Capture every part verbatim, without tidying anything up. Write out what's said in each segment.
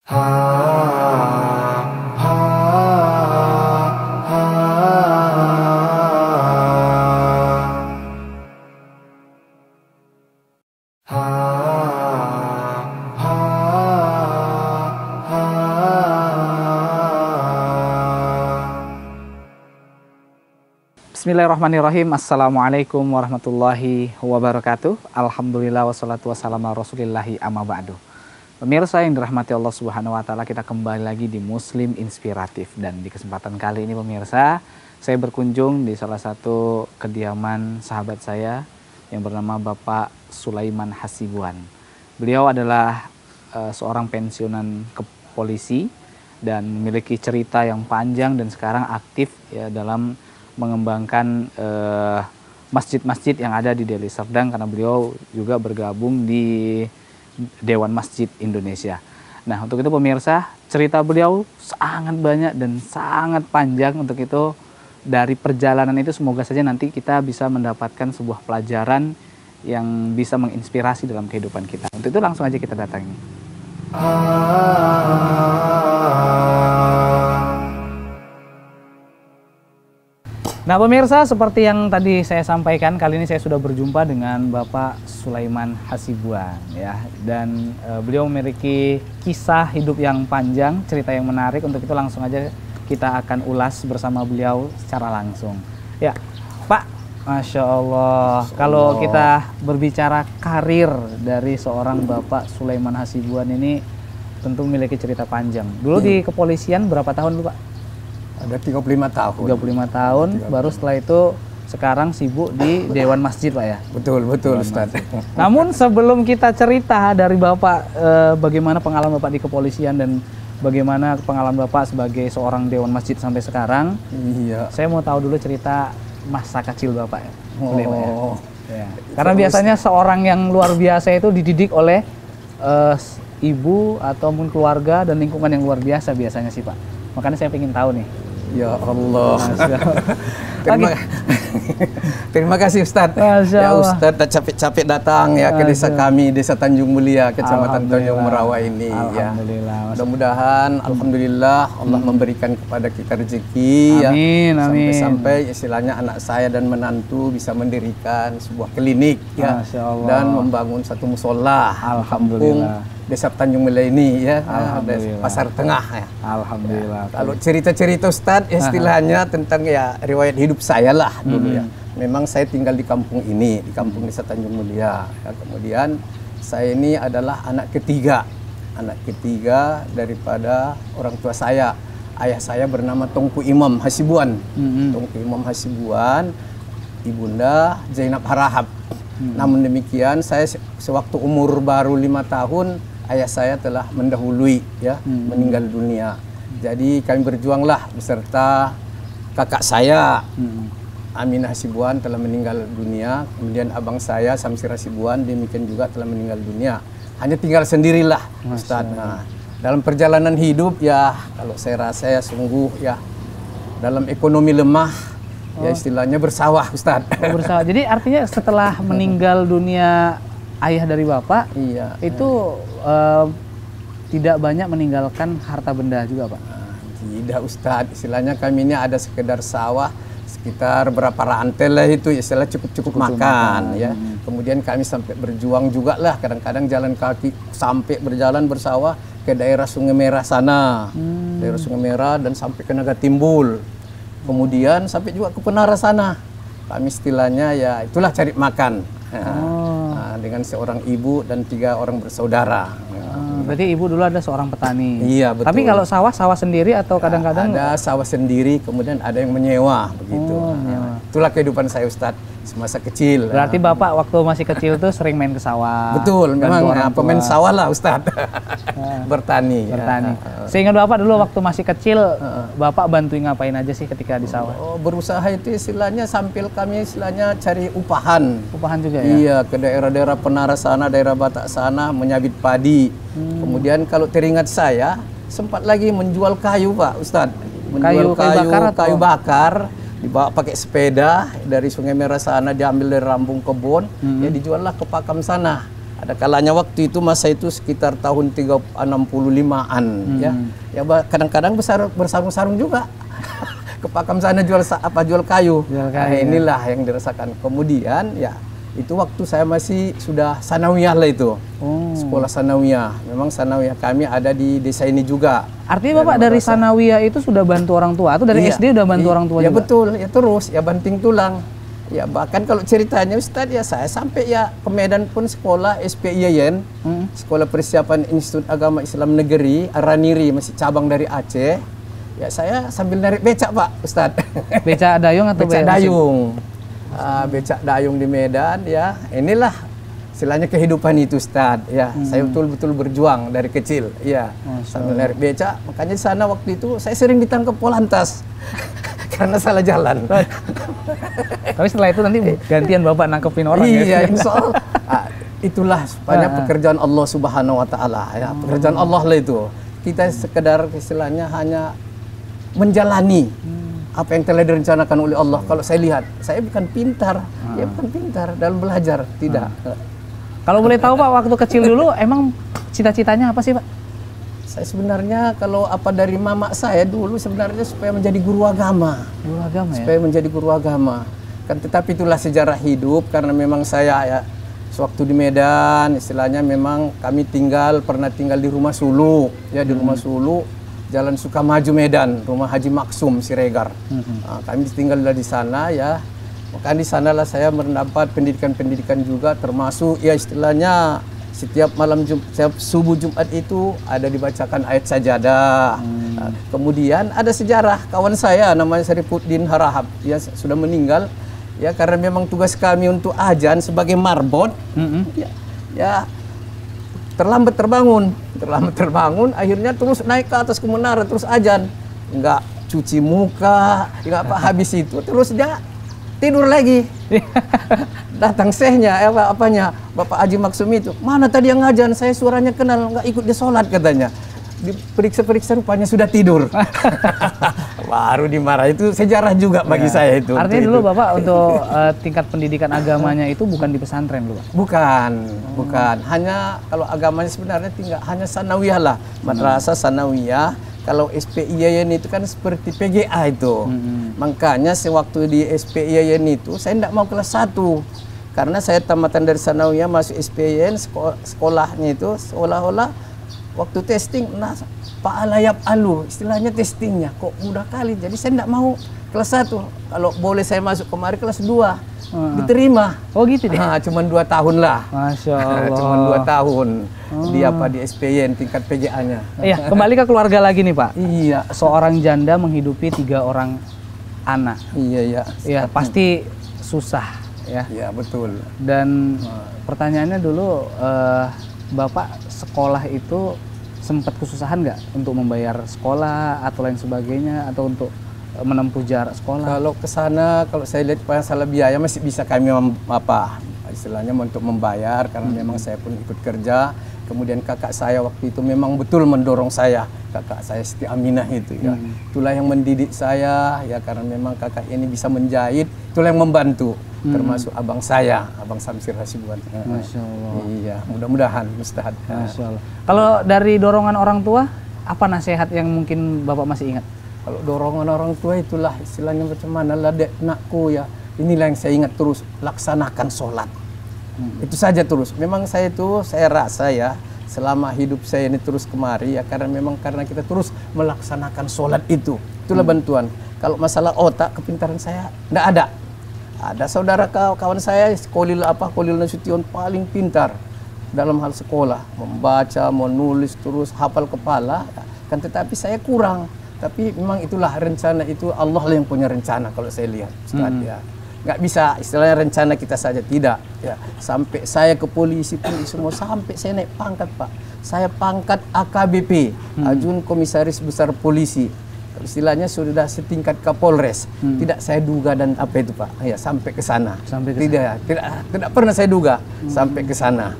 Bismillahirrahmanirrahim. Assalamualaikum warahmatullahi wabarakatuh. Alhamdulillah wassalatu wassalamu ala rasulillahi amma ba'du. Pemirsa yang dirahmati Allah Subhanahu wa taala, kita kembali lagi di Muslim Inspiratif, dan di kesempatan kali ini pemirsa, saya berkunjung di salah satu kediaman sahabat saya yang bernama Bapak Sulaiman Hasibuan. Beliau adalah uh, seorang pensiunan polisi dan memiliki cerita yang panjang dan sekarang aktif ya dalam mengembangkan masjid-masjid uh, yang ada di Deli Serdang, karena beliau juga bergabung di Dewan Masjid Indonesia. Nah, untuk itu pemirsa, cerita beliau sangat banyak dan sangat panjang. Untuk itu, dari perjalanan itu semoga saja nanti kita bisa mendapatkan sebuah pelajaran yang bisa menginspirasi dalam kehidupan kita. Untuk itu langsung aja kita datangi. Nah pemirsa, seperti yang tadi saya sampaikan, kali ini saya sudah berjumpa dengan Bapak Sulaiman Hasibuan ya, dan e, beliau memiliki kisah hidup yang panjang, cerita yang menarik. Untuk itu langsung aja kita akan ulas bersama beliau secara langsung. Ya Pak, Masya Allah, Masya Allah. Kalau kita berbicara karir dari seorang Bapak Sulaiman Hasibuan ini tentu memiliki cerita panjang. Dulu hmm. di kepolisian berapa tahun dulu Pak? Ada tiga puluh lima tahun. tiga puluh lima tahun, tiga puluh. Baru setelah itu sekarang sibuk di Dewan Masjid Pak ya? Betul, betul Ustaz. Namun sebelum kita cerita dari Bapak eh, bagaimana pengalaman Bapak di kepolisian dan bagaimana pengalaman Bapak sebagai seorang Dewan Masjid sampai sekarang, iya. Saya mau tahu dulu cerita masa kecil Bapak ya? Oh. Boleh, Pak, ya? Ya. Karena biasanya seorang yang luar biasa itu dididik oleh eh, ibu ataupun keluarga dan lingkungan yang luar biasa biasanya sih Pak. Makanya saya ingin tahu nih. Ya Allah. terima, terima kasih Ustadz. Ya Ustadz, capek-capek datang ya ke desa kami, Desa Tanjung Mulia, Kecamatan Tanjung Merawa ini. Alhamdulillah. Ya. Mudah-mudahan, Alhamdulillah Allah hmm. memberikan kepada kita rezeki. Amin, ya. Amin. Sampai-sampai istilahnya anak saya dan menantu bisa mendirikan sebuah klinik ya, dan membangun satu musola. Alhamdulillah. Desa Tanjung Mulia ini ya, Pasar Tengah ya. Alhamdulillah. Ya, kalau cerita-cerita Ustadz, istilahnya tentang ya riwayat hidup saya lah dulu hmm. ya. Memang saya tinggal di kampung ini, di kampung Desa Tanjung Mulia. Ya, kemudian saya ini adalah anak ketiga, anak ketiga daripada orang tua saya. Ayah saya bernama Tongku Imam Hasibuan, hmm. Tongku Imam Hasibuan, ibunda Zainab Harahap. Hmm. Namun demikian, saya sewaktu umur baru lima tahun, ayah saya telah mendahului ya, hmm. meninggal dunia. Jadi kami berjuanglah beserta kakak saya, hmm. Aminah Hasibuan telah meninggal dunia. Kemudian abang saya Samsir Hasibuan demikian juga telah meninggal dunia. Hanya tinggal sendirilah Ustaz. Nah, dalam perjalanan hidup ya, kalau saya rasa ya sungguh ya, dalam ekonomi lemah, oh. ya istilahnya bersawah Ustaz. Oh, bersawah. Jadi artinya setelah meninggal dunia ayah dari Bapak, iya, itu uh, tidak banyak meninggalkan harta benda juga Pak? Nah, tidak Ustadz, istilahnya kami ini ada sekedar sawah sekitar berapa rantai lah itu, istilah cukup-cukup makan, makan ya. Hmm. Kemudian kami sampai berjuang juga lah, kadang-kadang jalan kaki sampai berjalan bersawah ke daerah Sungai Merah sana, hmm. daerah Sungai Merah dan sampai ke Naga Timbul. Kemudian sampai juga ke Penara sana. Kami istilahnya ya itulah cari makan. Oh. Nah, dengan seorang ibu dan tiga orang bersaudara. Hmm, berarti ibu dulu ada seorang petani. Iya betul. Tapi kalau sawah sawah sendiri atau kadang-kadang ya, ada sawah sendiri, kemudian ada yang menyewa begitu. Oh, nah, itulah kehidupan saya Ustadz semasa kecil. Berarti ya. Bapak waktu masih kecil tuh sering main ke sawah. Betul, memang ya, pemain sawah lah Ustadz. Bertani. Bertani. Ya. Sehingga Bapak dulu waktu masih kecil, Bapak bantuin ngapain aja sih ketika di sawah? Oh, berusaha itu istilahnya sambil kami istilahnya cari upahan. Upahan juga ya? Iya, ke daerah-daerah Penara sana, daerah Batak sana, menyabit padi. Hmm. Kemudian kalau teringat saya, sempat lagi menjual kayu Pak Ustadz. Menjual kayu, kayu, kayu bakar, kayu bakar, dibawa pakai sepeda dari Sungai Merah sana, diambil dari Rambung Kebon, hmm. ya dijual lah ke Pakam sana. Ada kalanya waktu itu masa itu sekitar tahun tiga enam puluh limaan hmm. ya. Ya kadang-kadang besar bersarung-sarung juga. Ke Pakam sana jual apa jual kayu. Jual kayu nah, inilah ya. yang dirasakan. Kemudian ya itu waktu saya masih sudah sanawiyah lah itu. Oh. Sekolah sanawiyah. Memang sanawiyah kami ada di desa ini juga. Artinya Bapak dari sanawiyah itu sudah bantu orang tua atau dari iya. S D udah bantu iya. orang tua ya juga? Ya betul, ya terus ya banting tulang. Ya bahkan kalau ceritanya Ustadz ya saya sampai ya ke Medan pun sekolah S P I Y N, hmm. Sekolah Persiapan Institut Agama Islam Negeri Araniri, masih cabang dari Aceh. Ya saya sambil narik becak Pak Ustadz. Becak dayung atau becak dayung? Uh, becak dayung di Medan ya. Inilah istilahnya kehidupan itu Ustadz. Ya hmm. saya betul-betul berjuang dari kecil. Ya sambil narik becak. Makanya di sana waktu itu saya sering ditangkap Polantas. Karena salah jalan. Tapi setelah itu nanti gantian Bapak nangkepin orang iya, ya? Iya, soal ah, itulah banyak pekerjaan Allah Subhanahu Wa Taala. Ya, pekerjaan Allah lah itu. Kita sekedar istilahnya hanya menjalani hmm. apa yang telah direncanakan oleh Allah. Kalau saya lihat, saya bukan pintar, hmm. ya bukan pintar dalam belajar, tidak. Hmm. Kalau boleh tahu Pak, waktu kecil dulu emang cita-citanya apa sih Pak? Saya sebenarnya kalau apa dari mama saya dulu sebenarnya supaya menjadi guru agama. Guru agama ya? Supaya menjadi guru agama. Kan tetapi itulah sejarah hidup karena memang saya ya sewaktu di Medan istilahnya memang kami tinggal pernah tinggal di rumah suluk ya di rumah suluk Jalan Sukamaju Medan, rumah Haji Maksum Siregar. Hmm. Nah, kami tinggal di sana ya. Maka di sanalah saya mendapat pendidikan-pendidikan juga termasuk ya istilahnya setiap malam Jum setiap subuh Jumat itu ada dibacakan ayat sajadah. Hmm. Nah, kemudian ada sejarah kawan saya namanya Syarifuddin Harahap, dia sudah meninggal ya karena memang tugas kami untuk azan sebagai marbot. Hmm. Ya, ya terlambat terbangun, terlambat terbangun, akhirnya terus naik ke atas ke menara terus azan, nggak cuci muka, nggak apa habis itu terus dia tidur lagi. Datang sehnya, apa apanya, Bapak Haji Maksum itu, mana tadi yang ngajan, saya suaranya kenal, nggak ikut dia sholat katanya. Diperiksa-periksa rupanya sudah tidur. Baru dimarah, itu sejarah juga bagi ya. Saya itu. Artinya itu, dulu itu. Bapak untuk uh, tingkat pendidikan agamanya itu bukan di pesantren dulu Pak? Bukan, hmm. bukan. Hanya kalau agamanya sebenarnya tinggal hanya sanawiyah lah, madrasah sanawiyah. Kalau S P I Y N itu kan seperti P G A itu. Hmm. Makanya sewaktu di S P I Y N itu saya tidak mau kelas satu. Karena saya tamatan dari sanawiyah masuk S P I Y N, sekol sekolahnya itu seolah-olah waktu testing, nah Pak Alayap Alu, istilahnya testingnya kok mudah kali. Jadi saya tidak mau kelas satu. Kalau boleh saya masuk kemari kelas dua. Uh-huh. Diterima. Oh gitu deh? Nah, cuman dua tahun lah. Masya Allah. Cuman dua tahun. Oh. Di apa di S P I N tingkat P G A-nya. Iya, kembali ke keluarga lagi nih Pak. Iya. Seorang janda menghidupi tiga orang anak. Iya, iya. Iya, pasti susah ya. Iya, betul. Dan hmm. pertanyaannya dulu, uh, Bapak sekolah itu sempat kesusahan nggak untuk membayar sekolah atau lain sebagainya, atau untuk menempuh jarak sekolah? Kalau ke sana, kalau saya lihat masalah biaya masih bisa kami apa istilahnya untuk membayar karena hmm. memang saya pun ikut kerja. Kemudian kakak saya waktu itu memang betul mendorong saya, kakak saya Siti Aminah itu ya. Hmm. Itulah yang mendidik saya ya karena memang kakak ini bisa menjahit, itulah yang membantu. Hmm. Termasuk abang saya, abang Samsir Hasibuan. Masya Allah. Iya, mudah-mudahan mustahad. Masya Allah. Kalau dari dorongan orang tua, apa nasihat yang mungkin Bapak masih ingat? Kalau dorongan orang tua itulah istilahnya macam mana lah dek nakku ya. Inilah yang saya ingat terus, laksanakan sholat. Hmm. Itu saja terus. Memang saya itu saya rasa ya selama hidup saya ini terus kemari ya karena memang karena kita terus melaksanakan sholat itu. Itulah hmm. bantuan. Kalau masalah otak, kepintaran saya tidak ada. Ada saudara kawan saya, Kolil apa Kolil Nasution paling pintar dalam hal sekolah, membaca, menulis terus hafal kepala. Kan tetapi saya kurang. Tapi memang itulah rencana itu Allah lah yang punya rencana kalau saya lihat, Ustaz hmm. ya. Nggak bisa istilahnya rencana kita saja tidak ya. Sampai saya ke polisi pun semua sampai saya naik pangkat Pak. Saya pangkat A K B P, hmm. Ajun Komisaris Besar Polisi. Istilahnya sudah setingkat Kapolres. Hmm. Tidak saya duga dan apa itu Pak. Ya sampai ke sana. Sampai ke tidak, sana. tidak tidak pernah saya duga hmm. sampai ke sana.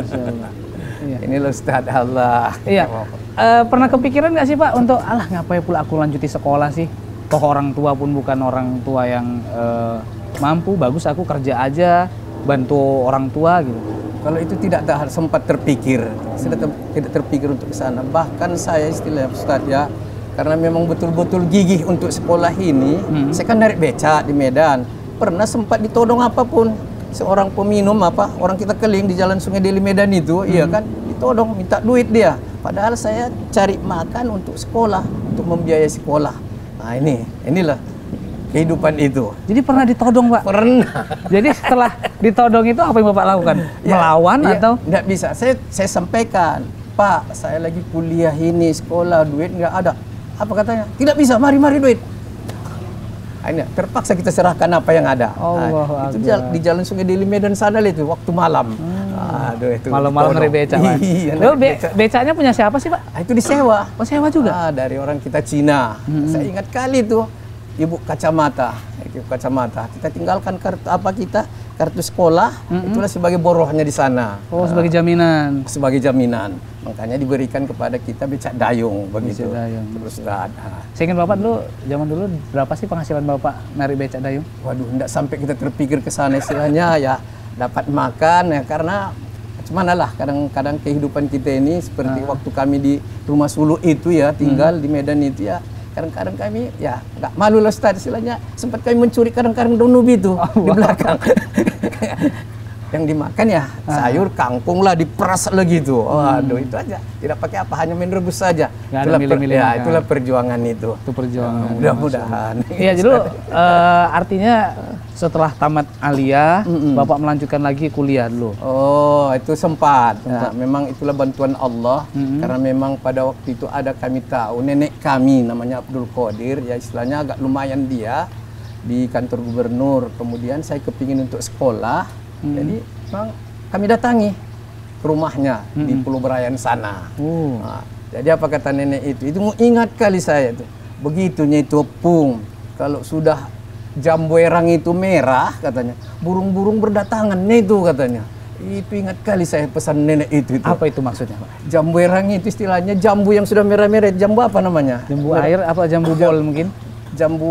Iya. Inilah Ustaz Allah. Iya. Uh, pernah kepikiran nggak sih Pak untuk alah ngapain pula aku lanjuti sekolah sih? Toh orang tua pun bukan orang tua yang uh, mampu, bagus aku kerja aja bantu orang tua gitu. Kalau itu tidak tak sempat terpikir, sudah ter, tidak terpikir untuk ke sana. Bahkan saya istilah Ustaz ya, karena memang betul-betul gigih untuk sekolah ini, hmm. saya kan narik beca di Medan. Pernah sempat ditodong apapun. Seorang peminum apa, orang kita keling di Jalan Sungai Deli Medan itu, hmm. iya kan, ditodong, minta duit dia. Padahal saya cari makan untuk sekolah, untuk membiayai sekolah. Nah ini, inilah kehidupan itu. Jadi pernah ditodong, Pak? Pernah. Jadi setelah ditodong itu apa yang Bapak lakukan? Ya, melawan ya, atau? Nggak bisa. Saya saya sampaikan, Pak, saya lagi kuliah ini, sekolah, duit nggak ada. Apa katanya? Tidak bisa, mari-mari duit. Akhirnya terpaksa kita serahkan apa yang ada. Allah, nah, itu di, di Jalan Sungai Deli Medan sana itu waktu malam. Hmm. Aduh, itu malam-malam narik beca. Iya, Lalu be beca. becanya punya siapa sih, Pak? Ah, itu disewa. Oh, sewa juga? Ah, dari orang kita Cina. Hmm. Saya ingat kali tuh, ibu kacamata, ibu kacamata. Kita tinggalkan kartu apa kita? Kartu sekolah, hmm. itulah sebagai borohnya di sana. Oh, sebagai jaminan. Sebagai jaminan. Makanya diberikan kepada kita becak dayung begitu. Becak dayung. Terus sudah ada. Saya ingin Bapak dulu, zaman dulu berapa sih penghasilan Bapak narik becak dayung? Waduh, enggak sampai kita terpikir ke sana istilahnya ya dapat makan ya, karena gimana lah kadang-kadang kehidupan kita ini seperti ah. waktu kami di Rumah Suluk itu ya, tinggal hmm. di Medan itu ya. Kadang-kadang kami ya nggak malu lah Ustaz istilahnya, sempat kami mencuri kadang-kadang daun ubi itu oh, di belakang. Yang dimakan ya sayur kangkung lah, diperas lagi itu. Waduh, hmm. itu aja. Tidak pakai apa, hanya main rebus saja. Itulah, per, ya, itulah perjuangan itu. Itu perjuangan. Mudah-mudahan. Iya, jadi uh, artinya setelah tamat aliyah, mm -mm. Bapak melanjutkan lagi kuliah dulu. Oh, itu sempat. sempat. Nah, memang itulah bantuan Allah. Mm -hmm. Karena memang pada waktu itu ada kami tahu nenek kami namanya Abdul Qadir, ya istilahnya agak lumayan dia di kantor gubernur. Kemudian saya kepingin untuk sekolah. Hmm. Jadi memang kami datangi ke rumahnya hmm. di Pulau Berayan sana. Uh. Nah, jadi apa kata nenek itu? Itu ingat kali saya tuh. Begitunya itu Pung. Kalau sudah jambu erang itu merah katanya, burung-burung berdatangan itu katanya. Itu ingat kali saya pesan nenek itu. itu. Apa itu maksudnya, Pak? Jambu erang itu istilahnya jambu yang sudah merah-merah. Jambu apa namanya? Jambu air apa jambu bol mungkin? Jambu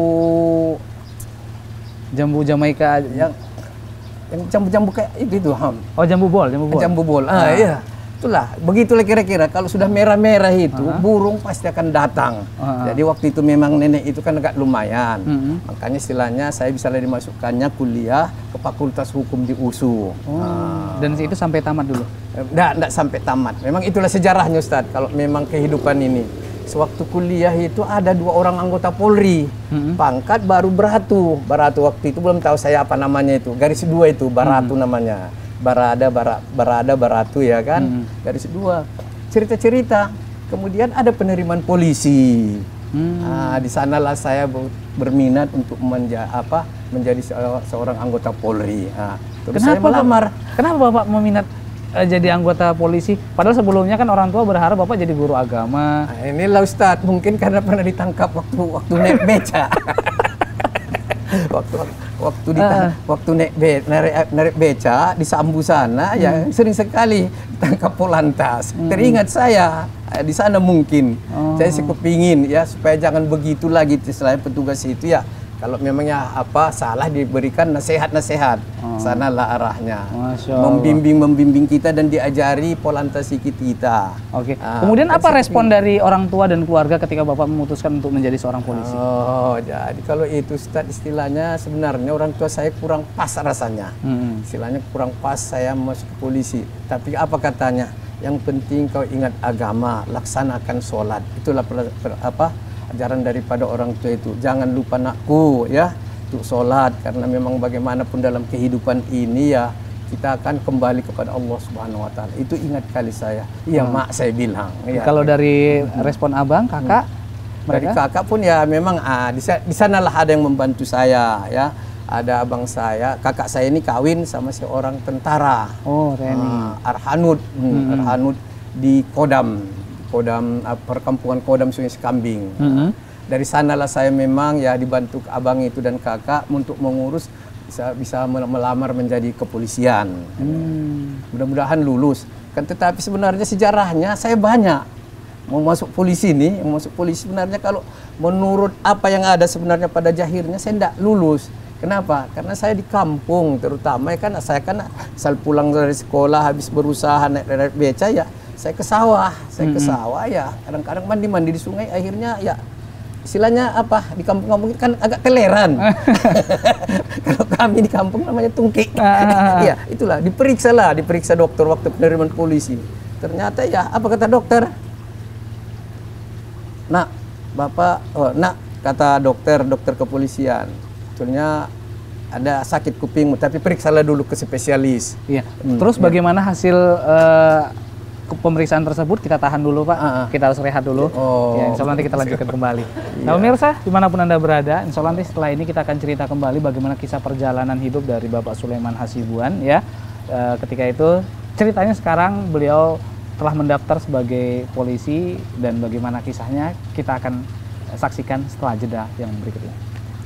jambu Jamaika yang yang jambu-jambu kayak itu itu ham. Oh, jambu bol, jambu bol. Jambu bol. Ah, ah. iya. Itulah, begitulah kira-kira. Kalau sudah merah-merah itu, uh -huh. burung pasti akan datang. Uh -huh. Jadi waktu itu memang nenek itu kan agak lumayan. Uh -huh. Makanya istilahnya saya bisa dimasukkannya kuliah ke Fakultas Hukum di U S U. Oh. Uh. Dan itu sampai tamat dulu? Enggak, enggak sampai tamat. Memang itulah sejarahnya Ustadz. Kalau memang kehidupan ini. Sewaktu kuliah itu ada dua orang anggota Polri, mm-hmm. pangkat baru Baratu. Baratu waktu itu belum tahu saya apa namanya itu. Garis dua itu Baratu mm-hmm. namanya. Barada, bara, Barada, Baratu ya kan. Mm-hmm. Garis dua. Cerita-cerita. Kemudian ada penerimaan polisi. Mm-hmm. Nah, di sanalah saya berminat untuk menja apa menjadi seorang anggota Polri. Nah, terus kenapa, saya melamar. Kenapa Bapak meminat jadi anggota polisi? Padahal sebelumnya kan orang tua berharap Bapak jadi guru agama. Nah, inilah Ustadz, mungkin karena pernah ditangkap waktu waktu naik beca. waktu waktu di uh. waktu naik be, narik, narik beca di Sambu sana hmm. ya sering sekali ditangkap polantas. Hmm. Teringat saya di sana mungkin. Oh. Saya sih kepingin ya supaya jangan begitu lagi selain petugas itu ya. Kalau memangnya apa salah diberikan nasihat-nasihat, oh. sanalah arahnya. Membimbing-membimbing kita dan diajari polantasi kita. Oke. Okay. Nah, kemudian apa respon dari orang tua dan keluarga ketika Bapak memutuskan untuk menjadi seorang polisi? Oh, jadi kalau itu Ustaz istilahnya sebenarnya orang tua saya kurang pas rasanya. Hmm. Istilahnya kurang pas saya masuk ke polisi. Tapi apa katanya? Yang penting kau ingat agama, laksanakan sholat. Itulah per, per, apa? ajaran daripada orang tua itu. Jangan lupa nakku ya untuk sholat, karena memang bagaimanapun dalam kehidupan ini ya kita akan kembali kepada Allah Subhanahu Wa Taala. Itu ingat kali saya. Iya hmm. mak saya bilang. Ya. Kalau dari respon abang, kakak, hmm. dari kakak pun ya memang ah, di, di sanalah ada yang membantu saya ya. Ada abang saya, kakak saya ini kawin sama seorang tentara. Oh, T N I. Ah, Arhanud, hmm. Arhanud di Kodam. Kodam perkampungan Kodam Sungai Sekambing. Mm-hmm. Dari sanalah saya memang ya dibantu abang itu dan kakak untuk mengurus bisa bisa melamar menjadi kepolisian. Mm. Mudah-mudahan lulus. Kan tetapi sebenarnya sejarahnya saya banyak mau masuk polisi nih, mau masuk polisi sebenarnya kalau menurut apa yang ada sebenarnya pada jahirnya saya tidak lulus. Kenapa? Karena saya di kampung, terutama ya kan saya kan asal pulang dari sekolah habis berusaha naik naik beca ya, saya ke sawah, saya ke sawah ya. Kadang-kadang mandi-mandi di sungai, akhirnya ya istilahnya apa di kampung-kampung kan agak keleran. Kalau kami di kampung namanya tungkik. Iya, itulah diperiksa lah, diperiksa dokter waktu penerimaan polisi. Ternyata ya apa kata dokter? Nak, bapak, oh, nak kata dokter, dokter kepolisian. Sebetulnya ada sakit kupingmu, tapi periksalah dulu ke spesialis. Iya. Hmm, Terus ya. bagaimana hasil uh, pemeriksaan tersebut? Kita tahan dulu Pak, Uh, uh. kita harus rehat dulu. Oh. Ya, insya Allah nanti kita lanjutkan kembali. Nah pemirsa, dimanapun Anda berada, insya Allah nanti setelah ini kita akan cerita kembali bagaimana kisah perjalanan hidup dari Bapak Sulaiman Hasibuan ya. Uh, ketika itu ceritanya sekarang beliau telah mendaftar sebagai polisi dan bagaimana kisahnya kita akan saksikan setelah jeda yang berikut ini.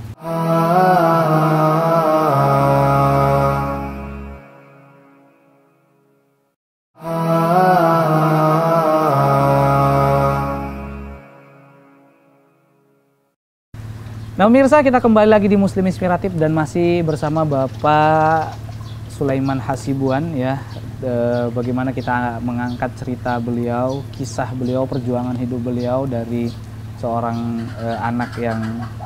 Nah pemirsa, kita kembali lagi di Muslim Inspiratif dan masih bersama Bapak Sulaiman Hasibuan ya. E, bagaimana kita mengangkat cerita beliau, kisah beliau, perjuangan hidup beliau dari seorang e, anak yang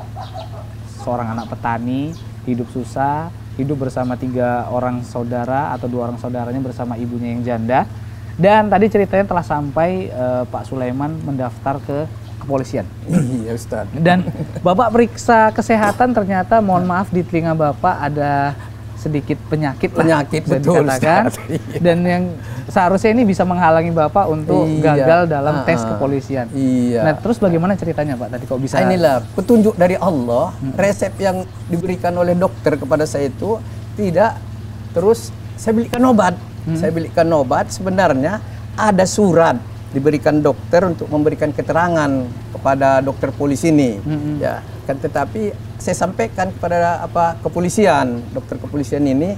seorang anak petani, hidup susah, hidup bersama tiga orang saudara atau dua orang saudaranya bersama ibunya yang janda. Dan tadi ceritanya telah sampai e, Pak Sulaiman mendaftar ke kepolisian. Iya Ustaz. Dan Bapak periksa kesehatan, ternyata mohon maaf di telinga Bapak ada sedikit penyakit penyakit lah, betul dikatakan. Ustaz. Dan yang seharusnya ini bisa menghalangi Bapak untuk Iya. gagal dalam uh, tes uh, kepolisian. Iya. Nah terus bagaimana ceritanya Pak tadi kok bisa? Inilah petunjuk dari Allah. hmm. Resep yang diberikan oleh dokter kepada saya itu tidak terus saya belikan obat. hmm. Saya belikan obat, sebenarnya ada surat diberikan dokter untuk memberikan keterangan kepada dokter polisi ini. hmm. Ya kan, tetapi saya sampaikan kepada apa kepolisian, dokter kepolisian ini,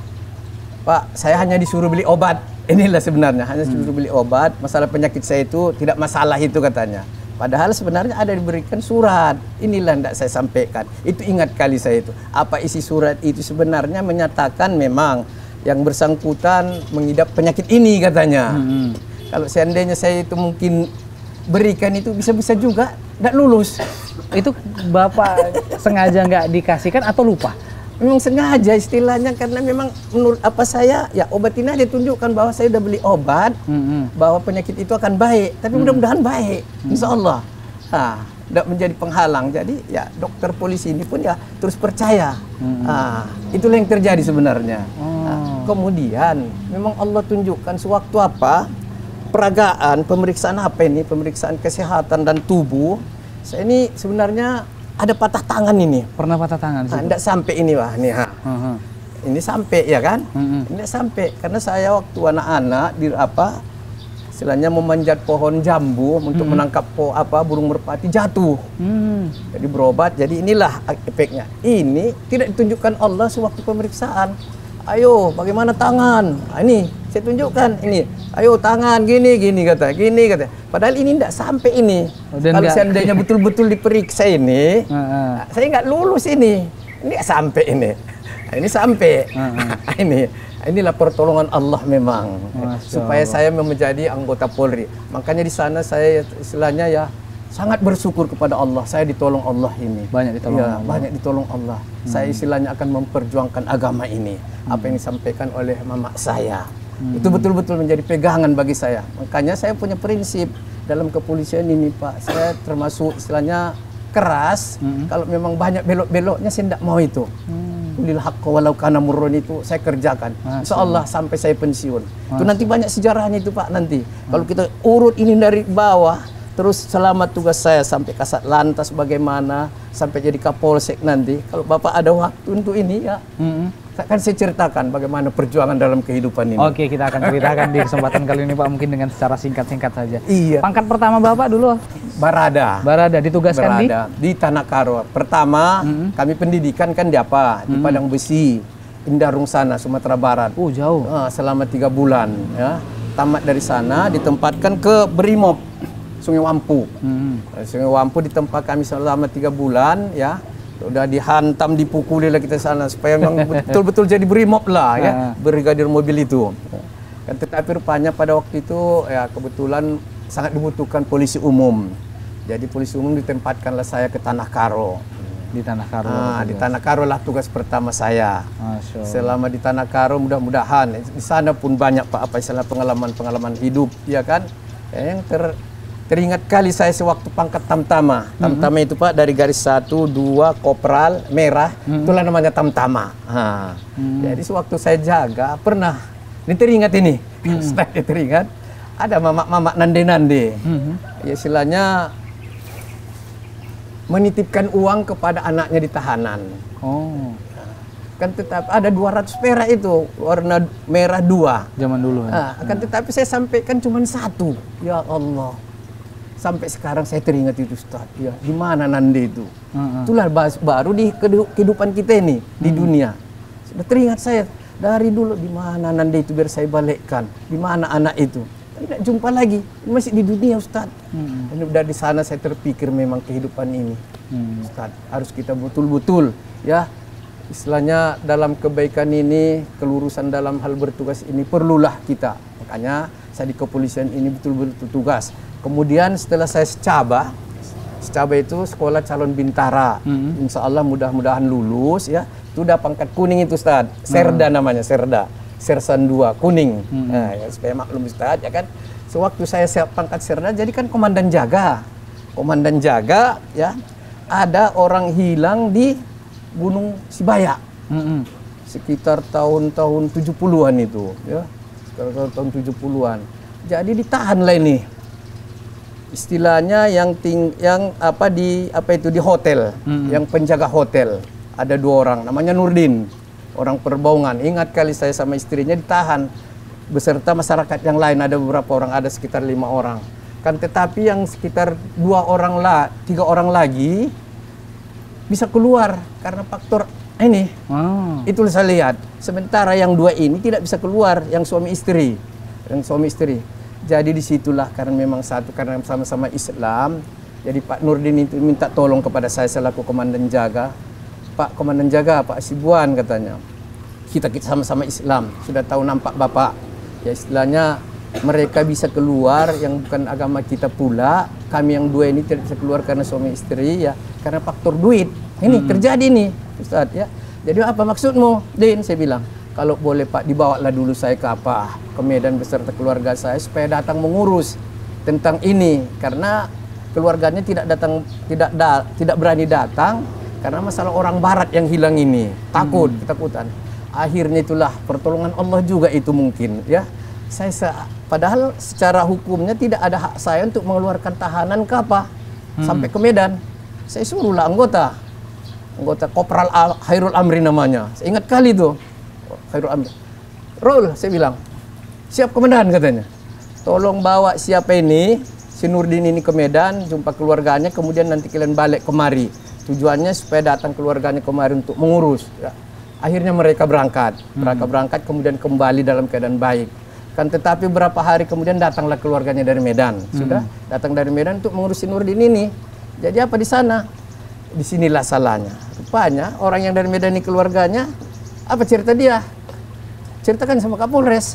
Pak, saya hanya disuruh beli obat. Inilah sebenarnya hanya disuruh hmm. beli obat. Masalah penyakit saya itu tidak masalah itu katanya. Padahal sebenarnya ada diberikan surat. Inilah tidak saya sampaikan. Itu ingat kali saya itu. Apa isi surat itu sebenarnya menyatakan memang yang bersangkutan mengidap penyakit ini katanya. Hmm. Kalau seandainya saya itu mungkin berikan itu bisa-bisa juga tidak lulus. Itu Bapak sengaja nggak dikasihkan atau lupa? Memang sengaja istilahnya, karena memang menurut apa saya ya obat ini aja tunjukkan bahwa saya udah beli obat, mm-hmm. bahwa penyakit itu akan baik, tapi mm-hmm. mudah-mudahan baik, mm-hmm. insya Allah. Nah, tidak menjadi penghalang. Jadi ya dokter polisi ini pun ya terus percaya. Mm-hmm. Nah, itulah yang terjadi sebenarnya. Oh. Nah, kemudian memang Allah tunjukkan sewaktu apa peragaan, pemeriksaan apa ini, pemeriksaan kesehatan dan tubuh. Saya ini sebenarnya ada patah tangan ini. Pernah patah tangan? Nah, tidak sampai ini wah nih ha. Uh-huh. Ini sampai ya kan? Uh-huh. Ini sampai karena saya waktu anak-anak di apa, istilahnya memanjat pohon jambu untuk uh-huh. menangkap po apa burung merpati jatuh. Uh-huh. Jadi berobat. Jadi inilah efeknya. Ini tidak ditunjukkan Allah sewaktu pemeriksaan. Ayo, bagaimana tangan? Nah, ini saya tunjukkan ini. Ayo tangan gini gini kata, gini kata. Padahal ini tidak sampai ini. Oh, kalau enggak. Seandainya betul-betul diperiksa ini, uh, uh. saya nggak lulus ini. Ini nggak sampai ini. Nah, ini sampai. Uh, uh. ini inilah pertolongan Allah memang. Masya supaya Allah. Saya menjadi anggota Polri. Makanya di sana saya istilahnya ya sangat bersyukur kepada Allah. Saya ditolong Allah ini. Banyak ditolong ya, Allah. Banyak ditolong Allah. Hmm. Saya istilahnya akan memperjuangkan agama ini. Hmm. Apa yang disampaikan oleh mama saya. Hmm. Itu betul-betul menjadi pegangan bagi saya. Makanya saya punya prinsip dalam kepolisian ini, Pak. Saya termasuk istilahnya keras. Hmm. Kalau memang banyak belok-beloknya saya tidak mau itu. Ulil haqqa walau kana murrun itu saya kerjakan. Insyaallah sampai saya pensiun. Masya. Itu nanti banyak sejarahnya itu, Pak, nanti. Hmm. Kalau kita urut ini dari bawah, terus selama tugas saya sampai Kasat Lantas bagaimana, sampai jadi Kapolsek nanti. Kalau Bapak ada waktu untuk ini ya, mm-hmm. akan saya ceritakan bagaimana perjuangan dalam kehidupan ini. Oke, kita akan ceritakan di kesempatan kali ini Pak, mungkin dengan secara singkat-singkat saja. Iya. Pangkat pertama Bapak dulu? Barada. Barada, ditugaskan Barada. di? Di Tanah Karo. Pertama, mm-hmm. kami pendidikan kan di apa? Di mm-hmm. Padang Besi, Indarung sana, Sumatera Barat. Oh, jauh. Nah, selama tiga bulan. Ya. Tamat dari sana, ditempatkan ke Brimob, Sungai Wampu. Hmm. Sungai Wampu di tempat kami selama tiga bulan ya. Udah dihantam, dipukuli lah kita sana supaya memang betul-betul jadi brimob lah ya, brigadir mobil itu. Kan tetapi rupanya pada waktu itu ya kebetulan sangat dibutuhkan polisi umum. Jadi polisi umum ditempatkanlah saya ke Tanah Karo. Di Tanah Karo. Ah, di Tanah Karo lah tugas pertama saya. Masya Allah. Selama di Tanah Karo mudah-mudahan di sana pun banyak Pak apa istilah pengalaman-pengalaman hidup ya kan. Yang ter teringat kali saya sewaktu pangkat tamtama. Tamtama mm-hmm. itu Pak dari garis satu, dua, kopral, merah, mm-hmm. itulah namanya tamtama. Ha. Mm-hmm. Jadi sewaktu saya jaga pernah ini teringat ini, hmm. saya teringat ada mamak-mamak nande-nande, hmm. ya istilahnya menitipkan uang kepada anaknya di tahanan. Oh. Kan tetap ada dua ratus perak itu warna merah dua. Zaman dulu. Ya? Nah, akan tetapi saya sampaikan cuma satu. Ya Allah. Sampai sekarang saya teringat itu Ustaz. Ya, di mana nande itu? Hmm. Itulah baru di kehidupan kita ini hmm. di dunia. Sudah teringat saya. Dari dulu di mana nande itu biar saya balikkan, di mana anak itu, tidak jumpa lagi, masih di dunia Ustaz. Hmm. Dan dari sana saya terpikir memang kehidupan ini, hmm. Ustaz harus kita betul-betul ya, istilahnya dalam kebaikan ini, kelurusan dalam hal bertugas ini perlulah kita. Makanya saya di kepolisian ini betul-betul tugas. Kemudian setelah saya secaba, secaba itu sekolah calon bintara, hmm. Insya Allah mudah-mudahan lulus ya. Itu udah pangkat kuning itu Ustaz, Serda hmm. namanya, Serda, Sersan dua, kuning. Hmm. Nah, ya, supaya maklum Ustaz, ya kan. Sewaktu saya siap pangkat Serda, jadi kan komandan jaga. Komandan jaga, ya, ada orang hilang di Gunung Sibaya. Hmm. Sekitar tahun-tahun tujuh puluhan itu, ya. Sekitar tahun tujuh puluhan. Jadi ditahan lah ini. Istilahnya yang ting yang apa di apa itu di hotel, hmm. yang penjaga hotel. Ada dua orang, namanya Nurdin, orang Perbaungan. Ingat kali saya sama istrinya ditahan beserta masyarakat yang lain, ada beberapa orang, ada sekitar lima orang. Kan tetapi yang sekitar dua orang lah, tiga orang lagi bisa keluar karena faktor ini. Wow. Itu saya lihat. Sementara yang dua ini tidak bisa keluar, yang suami istri, yang suami istri. Jadi disitulah karena memang satu karena sama-sama Islam. Jadi Pak Nurdin itu minta tolong kepada saya selaku komandan jaga. Pak komandan jaga, Pak Sibuan katanya, kita kita sama-sama Islam, sudah tahu nampak Bapak, ya istilahnya mereka bisa keluar yang bukan agama kita pula, kami yang dua ini tidak bisa keluar karena suami istri ya, karena faktor duit, ini hmm. terjadi nih Ustaz ya. Jadi apa maksudmu Din? Saya bilang, kalau boleh Pak dibawalah dulu saya ke apa, ke Medan beserta keluarga saya supaya datang mengurus tentang ini, karena keluarganya tidak datang, tidak da, tidak berani datang. Karena masalah orang barat yang hilang ini, takut, hmm. ketakutan. Akhirnya itulah pertolongan Allah juga itu mungkin ya. Saya se padahal secara hukumnya tidak ada hak saya untuk mengeluarkan tahanan ke apa hmm. sampai ke Medan. Saya suruhlah anggota, anggota Kopral Al Khairul Amri namanya. Saya ingat kali itu, Khairul Amri. Rol, saya bilang, siap komandan katanya. Tolong bawa siapa ini, si Nurdin ini ke Medan, jumpa keluarganya, kemudian nanti kalian balik kemari. Tujuannya supaya datang keluarganya kemarin untuk mengurus. Ya. Akhirnya mereka berangkat, mereka hmm. berangkat kemudian kembali dalam keadaan baik. Kan tetapi berapa hari kemudian datanglah keluarganya dari Medan, hmm. sudah datang dari Medan untuk mengurusi Nurdin ini. Jadi apa di sana? Disinilah salahnya. Rupanya orang yang dari Medan ini keluarganya, apa cerita dia? Ceritakan sama Kapolres.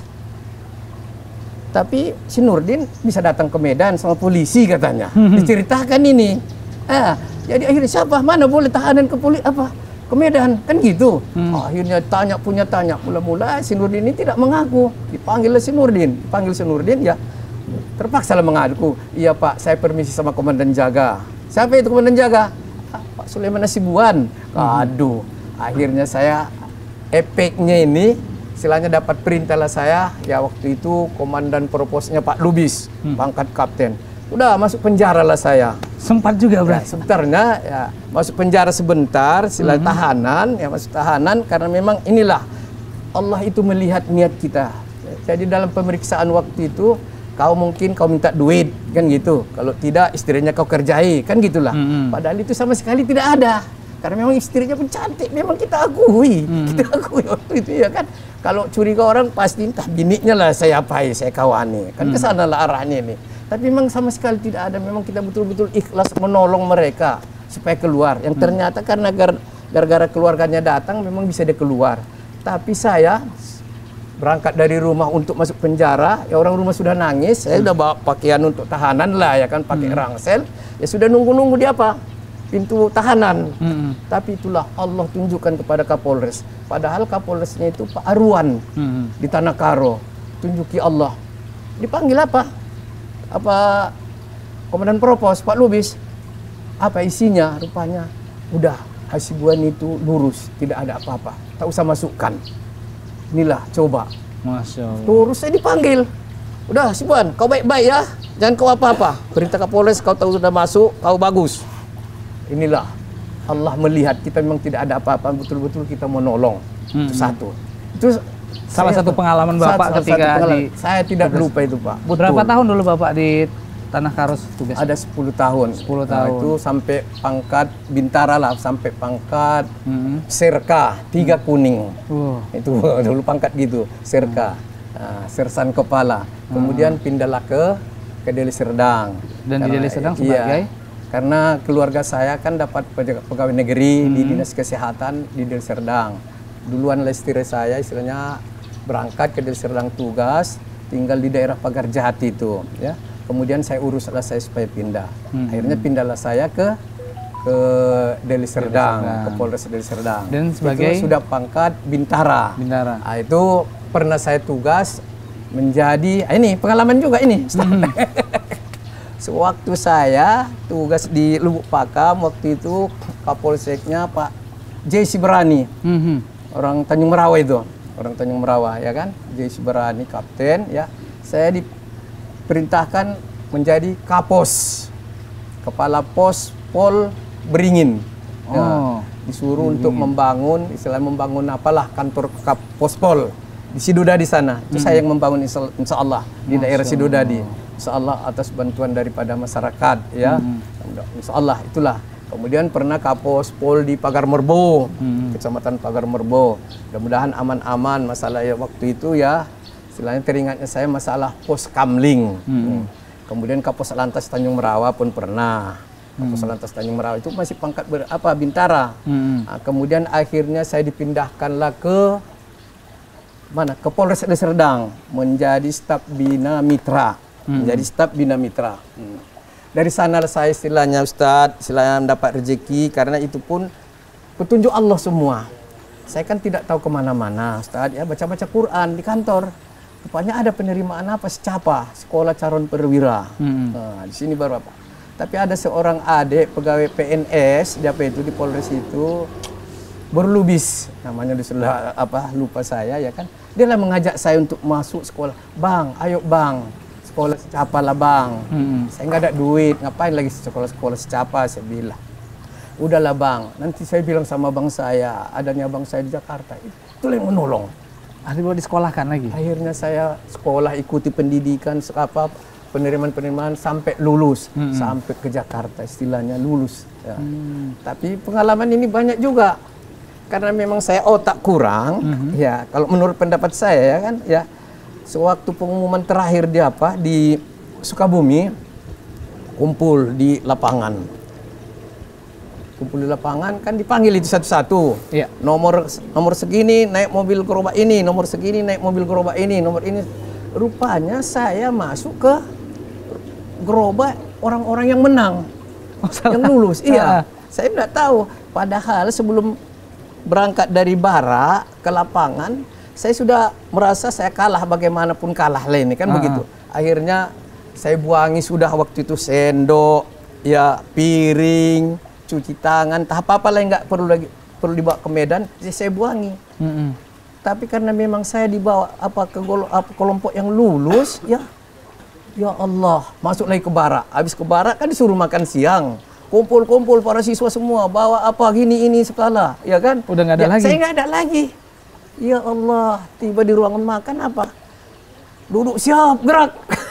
Tapi si Nurdin bisa datang ke Medan sama polisi katanya. Hmm. Diceritakan ini. Ah, jadi akhirnya siapa mana boleh tahanan ke poli apa ke Medan kan gitu. Hmm. Oh, akhirnya tanya punya tanya mula-mula si Nurdin ini tidak mengaku. Dipanggil si Nurdin, dipanggil si Nurdin ya terpaksa lah mengaku. Iya Pak, saya permisi sama komandan jaga. Siapa itu komandan jaga? Ah, Pak Sulaiman Nasibuan. Hmm. Aduh, akhirnya saya epeknya ini istilahnya dapat perintah lah saya ya waktu itu komandan proposnya Pak Lubis, hmm. pangkat kapten. Udah masuk penjara lah saya. Sempat juga berarti. Ya, sebenarnya ya masuk penjara sebentar, sila mm-hmm. tahanan, ya masuk tahanan karena memang inilah Allah itu melihat niat kita. Jadi dalam pemeriksaan waktu itu kau mungkin kau minta duit kan gitu. Kalau tidak istrinya kau kerjai kan gitulah. Mm-hmm. Padahal itu sama sekali tidak ada. Karena memang istrinya pun cantik, memang kita akui, mm-hmm. kita akui waktu itu ya kan. Kalau curiga orang pasti entah biniknya lah saya apai, saya kawani. Kan mm-hmm. kesana lah arahnya ini. Tapi memang sama sekali tidak ada. Memang kita betul-betul ikhlas menolong mereka supaya keluar. Yang ternyata karena gar- gara-gara keluarganya datang memang bisa dia keluar. Tapi saya berangkat dari rumah untuk masuk penjara, ya orang rumah sudah nangis, saya udah bawa pakaian untuk tahanan lah ya kan, pakai Hmm. rangsel, ya sudah nunggu-nunggu di apa? Pintu tahanan. Hmm. Tapi itulah Allah tunjukkan kepada Kapolres. Padahal Kapolresnya itu Pak Arwan Hmm. di Tanah Karo. Tunjuki Allah. Dipanggil apa? Apa Komandan Propos, Pak Lubis. Apa isinya? Rupanya udah Hasibuan itu lurus, tidak ada apa-apa. Tak usah masukkan. Inilah coba. Masya Allah. Terus saya dipanggil. Udah Hasibuan, kau baik-baik ya. Jangan kau apa-apa. Perintah Kapolres kau tahu sudah masuk, kau bagus. Inilah Allah melihat kita memang tidak ada apa-apa, betul-betul kita mau nolong. Hmm. Itu satu. Itu Salah saya- satu pengalaman Bapak salah satu ketika pengalaman. di- saya tidak lupa itu Pak. Betul. Berapa tahun dulu Bapak di Tanah Karo tugas? Ada sepuluh tahun. sepuluh Nah, tahun. itu sampai pangkat bintara lah, sampai pangkat Hmm. serka, tiga kuning. Wow. Itu dulu pangkat gitu, serka. Nah, sersan kepala. Kemudian pindahlah ke ke Deli Serdang. Dan di Karena- Deli Serdang iya, sebagai? karena keluarga saya kan dapat pega- pegawai negeri di Hmm. Dinas Kesehatan di Deli Serdang. Duluan istri saya istilahnya berangkat ke Deli Serdang tugas, tinggal di daerah Pagar Jati itu, ya. Kemudian saya uruslah saya supaya pindah. Hmm. Akhirnya pindahlah saya ke ke Deli Serdang, Serdang. ke Polres Deli Serdang. Dan sebagai- itu sudah pangkat bintara. Bintara. Nah, itu pernah saya tugas menjadi, ah, ini pengalaman juga ini. Sewaktu saya tugas di Lubuk Pakam, waktu itu Kapolseknya Pak J. Siberani, Hmm. orang Tanjung Merawa itu, orang Tanjung Merawa ya kan, J. Siberani kapten ya. Saya diperintahkan menjadi Kapos, kepala pos Pol Beringin. Ya, Oh. disuruh untuk membangun, istilah membangun apalah kantor Kap Pospol di Sidodadi sana. Itu saya yang membangun insya insya Allah di daerah Sidodadi. Insya Allah atas bantuan daripada masyarakat ya. Insya Allah itulah. Kemudian pernah Kapos Pol di Pagar Merbo, Kecamatan Pagar Merbo. Mudah-mudahan aman-aman masalah ya waktu itu ya. Istilahnya teringatnya saya masalah pos Kamling. Hmm. Kemudian Kapos Lantas Tanjung Merawa pun pernah. Kapos Lantas Tanjung Merawa itu masih pangkat ber, apa bintara. Hmm. Nah, kemudian akhirnya saya dipindahkanlah ke mana? Ke Polres Deli Serdang menjadi staf bina mitra. Menjadi staf bina mitra. Hmm. Dari sana saya istilahnya Ustadz, istilahnya mendapat rezeki karena itu pun petunjuk Allah semua. Saya kan tidak tahu kemana-mana Ustadz ya, baca-baca Quran di kantor. Rupanya ada penerimaan apa? Secapa, Sekolah Calon Perwira. Hmm. Nah, di sini baru apa? Tapi ada seorang adik pegawai P N S, di apa itu di Polres itu, Berlubis namanya, sudah apa lupa saya ya kan. Dia lah mengajak saya untuk masuk sekolah. Bang, ayo bang, sekolah secapa lah bang. Hmm. Saya nggak ada duit, ngapain lagi sekolah-sekolah secapa, saya bilang. Udahlah bang, nanti saya bilang sama bang saya, adanya bang saya di Jakarta. Itulah yang menolong. Akhirnya disekolahkan lagi? Akhirnya saya sekolah, ikuti pendidikan, apa penerimaan-penerimaan sampai lulus, Hmm. sampai ke Jakarta istilahnya lulus. Ya. Hmm. Tapi pengalaman ini banyak juga, karena memang saya otak kurang. Hmm. Ya, kalau menurut pendapat saya ya kan, ya sewaktu pengumuman terakhir di apa di Sukabumi, kumpul di lapangan. Kumpul di lapangan kan dipanggil itu satu-satu. Iya. Nomor nomor segini naik mobil gerobak ini, nomor segini naik mobil gerobak ini, nomor ini. Rupanya saya masuk ke gerobak orang-orang yang menang, Oh, salah. yang lulus. Ah. Iya, saya tidak tahu. Padahal sebelum berangkat dari Bara ke lapangan, saya sudah merasa saya kalah, bagaimanapun kalah lah ini kan Ah. begitu. Akhirnya saya buangi sudah waktu itu sendok, ya piring, cuci tangan, tak apa-apa lah yang nggak perlu lagi perlu dibawa ke Medan, jadi saya buangi. Hmm. Tapi karena memang saya dibawa apa ke gol, apa, kelompok yang lulus, ya, ya Allah, masuk lagi ke Barak. Habis ke Barak kan disuruh makan siang, kumpul-kumpul para siswa semua, bawa apa gini ini segala, ya kan? Udah nggak ada Ya, lagi? Saya nggak ada lagi. Ya Allah, tiba di ruangan makan apa? Duduk siap gerak.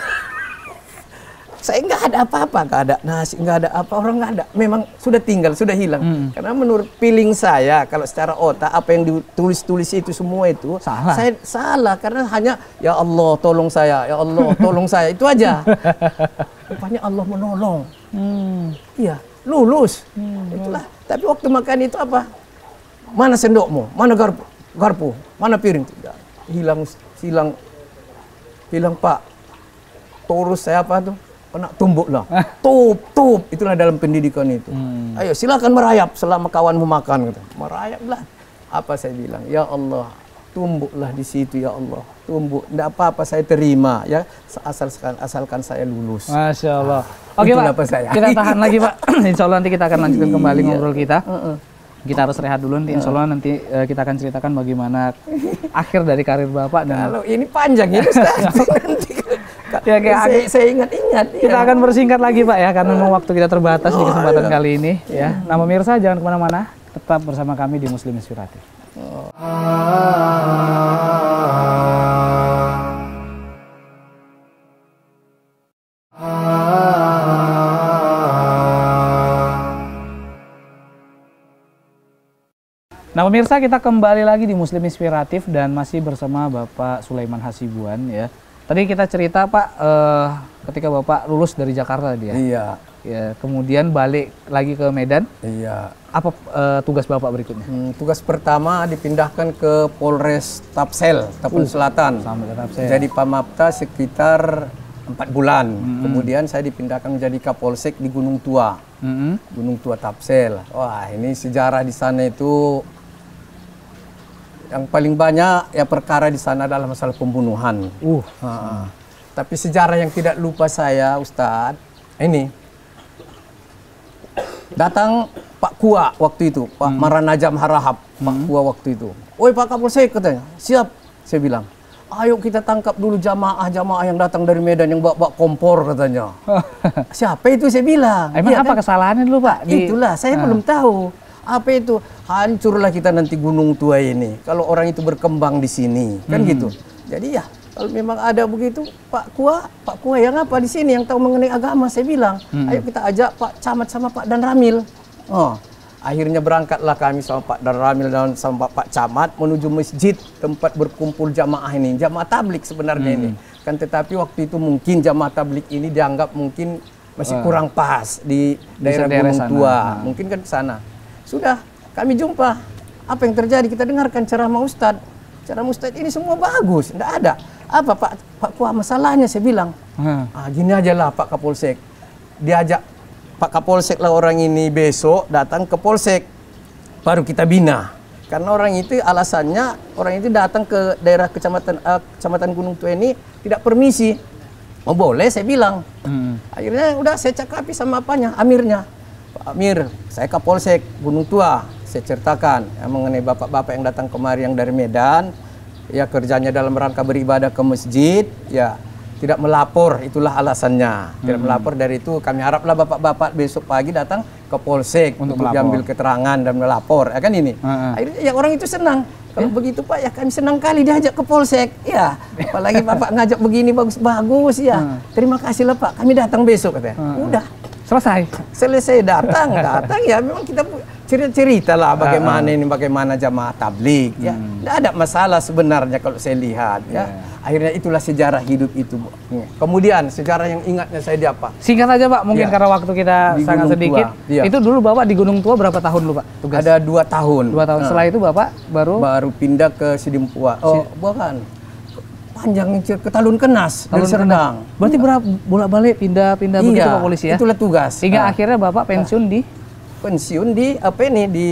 Saya nggak ada apa-apa, nggak ada nasi, nggak ada apa, orang nggak ada. Memang sudah tinggal, sudah hilang. Hmm. Karena menurut feeling saya, kalau secara otak apa yang ditulis-tulis itu semua itu Salah. saya salah karena hanya ya Allah tolong saya, ya Allah tolong saya itu aja. Rupanya Allah menolong. Hmm. Iya, lulus. Hmm. Itulah. Tapi waktu makan itu apa? Mana sendokmu? Mana garpu? Garpu? Mana piring? Tidak. Hilang, hilang, hilang Pak. Terus saya apa tuh? Kena tumbuk lah. Tup, tup. Itulah dalam pendidikan itu. Hmm. Ayo silakan merayap selama kawanmu makan. Gitu. Merayaplah. Apa saya bilang? Ya Allah, tumbuklah di situ ya Allah. Tumbuk. Tidak apa-apa saya terima ya. Asalkan, asalkan saya lulus. Masya Allah. Ah, Oke Pak, saya. kita tahan lagi Pak. Insya Allah nanti kita akan lanjutkan kembali Iya. ngobrol kita. Uh -uh. Kita harus rehat dulu nanti. Insya Allah nanti uh, kita akan ceritakan bagaimana akhir dari karir Bapak. Dan kalau ini panjang ini nanti ya, kayak saya, saya ingat-ingat. Kita ya. akan bersingkat lagi Pak ya, karena memang waktu kita terbatas oh, di kesempatan iya. kali ini. Ya, nama pemirsa jangan kemana-mana, tetap bersama kami di Muslim Inspiratif. Oh. Nah pemirsa, kita kembali lagi di Muslim Inspiratif dan masih bersama Bapak Sulaiman Hasibuan ya. Tadi kita cerita Pak, eh, ketika Bapak lulus dari Jakarta tadi ya. Iya. Ya, kemudian balik lagi ke Medan. Iya. Apa eh, tugas Bapak berikutnya? Hmm, tugas pertama dipindahkan ke Polres Tapsel, Tapel uh, Selatan. Sampai ke Tapsel. Jadi Pamapta sekitar empat bulan. Mm-hmm. Kemudian saya dipindahkan menjadi Kapolsek di Gunung Tua. Mm-hmm. Gunung Tua Tapsel. Wah, ini sejarah di sana itu yang paling banyak ya perkara di sana adalah masalah pembunuhan. Uh. Hmm. Tapi sejarah yang tidak lupa saya, Ustadz, ini datang Pak Kua waktu itu, Pak hmm. Maranajam Harahap, hmm. Pak Kua waktu itu. Oi Pak Kapolsek katanya, siap. Saya bilang, ayo kita tangkap dulu jamaah-jamaah yang datang dari Medan yang bawa-bawa kompor katanya. Siapa itu saya bilang. Emang ya, apa kan? Kesalahannya dulu Pak? Di... Itulah, saya ah. belum tahu. Apa itu? Hancurlah kita nanti Gunung Tua ini. Kalau orang itu berkembang di sini, kan hmm. gitu. Jadi ya, kalau memang ada begitu, Pak Kua, Pak Kua yang apa di sini yang tahu mengenai agama, saya bilang, hmm. ayo kita ajak Pak Camat sama Pak Dan Ramil. Oh, akhirnya berangkatlah kami sama Pak Dan Ramil dan sama Pak Camat menuju masjid tempat berkumpul jamaah ini, jamaah tablik sebenarnya hmm. ini. Kan tetapi waktu itu mungkin jamaah tablik ini dianggap mungkin masih uh. kurang pas di daerah Gunung sana. Tua, nah. mungkin kan ke sana. Sudah, kami jumpa. Apa yang terjadi? Kita dengarkan ceramah Ustadz. Ceramah Ustadz ini semua bagus, tidak ada. Apa Pak Pak Kua masalahnya? Saya bilang, hmm. ah, gini aja lah Pak Kapolsek. Diajak Pak Kapolsek lah orang ini besok datang ke Polsek, baru kita bina. Karena orang itu alasannya orang itu datang ke daerah kecamatan uh, kecamatan Gunung Tua ini tidak permisi. Oh boleh, saya bilang. Hmm. Akhirnya udah saya cakapi sama apanya, amirnya. Pak Amir, saya Kapolsek Gunung Tua. Saya ceritakan ya, mengenai bapak-bapak yang datang kemari yang dari Medan, ya kerjanya dalam rangka beribadah ke masjid, ya tidak melapor, itulah alasannya. Tidak hmm. melapor, dari itu kami haraplah bapak-bapak besok pagi datang ke Polsek untuk, untuk diambil keterangan dan melapor, ya kan ini. Hmm. Akhirnya ya orang itu senang. Kalau eh? begitu Pak, ya kami senang kali diajak ke Polsek. Ya, apalagi bapak ngajak begini bagus-bagus ya. Hmm. Terima kasih lah Pak, kami datang besok katanya. Hmm. Udah. Selesai. Selesai datang, datang ya memang kita cerita-cerita lah bagaimana uh, uh. ini, bagaimana jamaah tablik ya. Tidak hmm. ada masalah sebenarnya kalau saya lihat ya. Yeah. Akhirnya itulah sejarah hidup itu. Kemudian sejarah yang ingatnya saya di apa? Singkat saja Pak, mungkin yeah. karena waktu kita di sangat Gunung sedikit. Yeah. Itu dulu Bapak di Gunung Tua berapa tahun dulu Pak? Tugas? Ada dua tahun. Dua tahun. Nah. Setelah itu Bapak baru? Baru pindah ke Sidimpua. Oh, bukan. Panjang ke Talun Kenas dari Serdang. Berarti berapa bolak-balik pindah-pindah iya, begitu Pak Polisi ya? Itulah tugas. Hingga nah. akhirnya Bapak pensiun di pensiun di apa ini di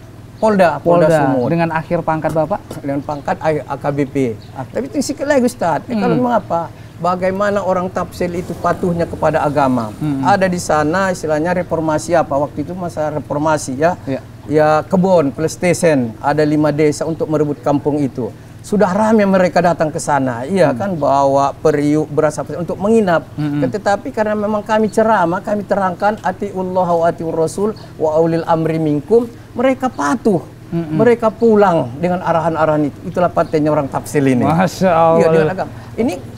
Polda, Polda, Polda Sumut. Dengan akhir pangkat Bapak? Dengan pangkat A K B P. Ah. Tapi itu sikit lagi Ustaz. Hmm. Eh, kalau mengapa? Bagaimana orang Tapsel itu patuhnya kepada agama. Hmm. Ada di sana istilahnya reformasi apa? Waktu itu masa reformasi ya. Ya, ya kebun, PlayStation. Ada lima desa untuk merebut kampung itu. Sudah ramai mereka datang ke sana, iya hmm. kan, bawa periuk, beras apa untuk menginap. Hmm. Tetapi karena memang kami ceramah, kami terangkan atiullah wa atiur rasul wa aulil amri minkum, mereka patuh. Hmm. Mereka pulang dengan arahan-arahan itu. Itulah patennya orang Tapsel ini. Masya Allah. Iya, dengan agama. Ini